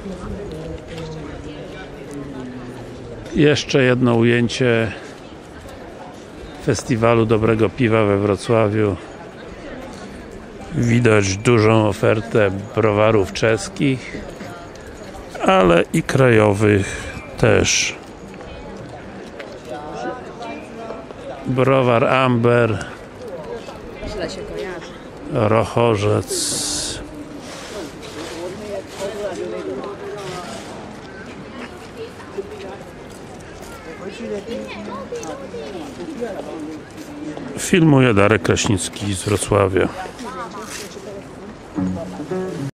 Jeszcze jedno ujęcie festiwalu dobrego piwa we Wrocławiu. Widać dużą ofertę browarów czeskich, ale i krajowych też. Browar Amber, Źle się kojarzy. Rochorzec. Filmuje Darek Kraśnicki z Wrocławia.